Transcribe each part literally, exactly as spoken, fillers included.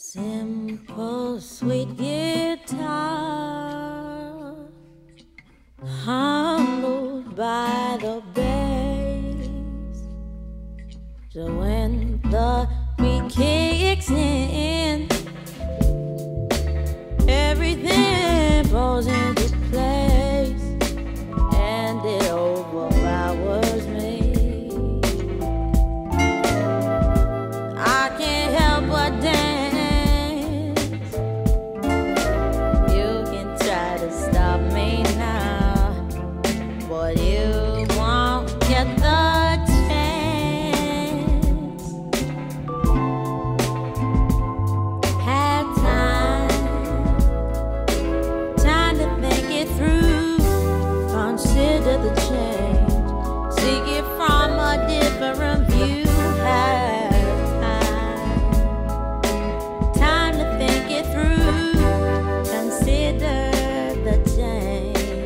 Simple, sweet guitar, humbled by the bass. So when the beat kicks in, everything falls into place, and it overpowers me. I can't help but dance. But you won't get the chance. Had time, time to think it through. Consider the change, see it from a different view. Had time, time to think it through. Consider the change.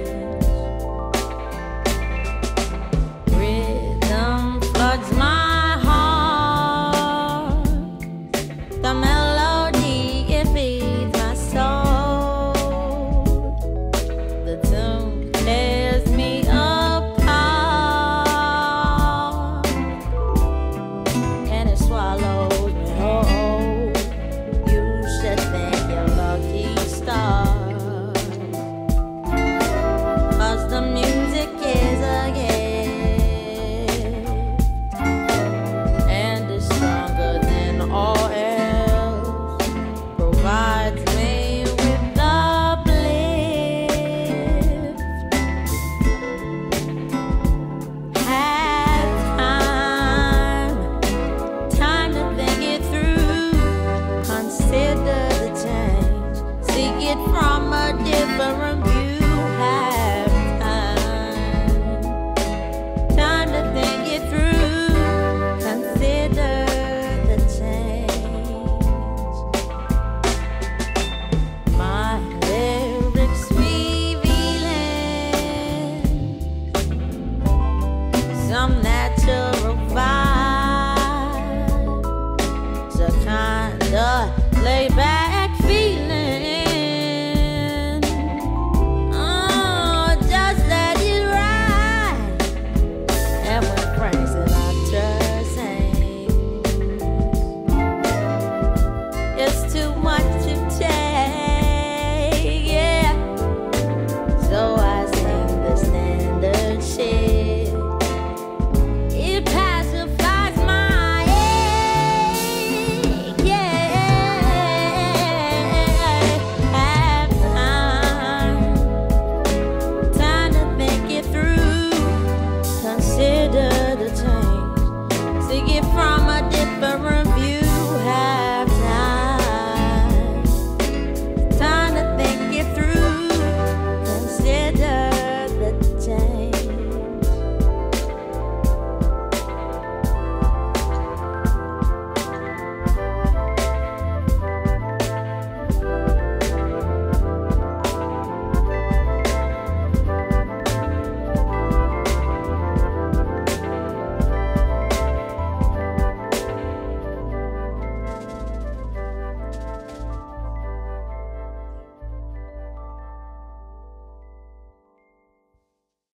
My heart, the melody, it feeds my soul. The tune tears me apart, and it swallows me whole. You should thank your lucky star, 'cause the music is a gift. All else provides me with the uplift. Had time, time to think it through. Consider the change, see it from a different view. Have time, time to think it through. Consider some natural vibe, Somekind.